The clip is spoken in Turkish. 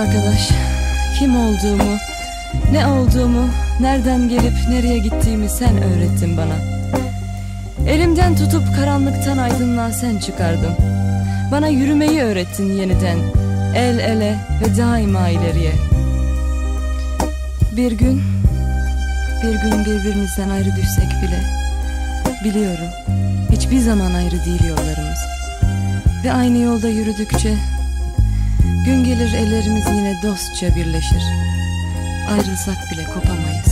Arkadaş, kim olduğumu, ne olduğumu, nereden gelip nereye gittiğimi sen öğrettin bana. Elimden tutup karanlıktan aydınlığa sen çıkardın. Bana yürümeyi öğrettin yeniden, el ele ve daima ileriye. Bir gün birbirimizden ayrı düşsek bile, biliyorum hiçbir zaman ayrı değil yollarımız. Ve aynı yolda yürüdükçe gün gelir ellerimiz yine dostça birleşir. Ayrılsak bile kopamayız.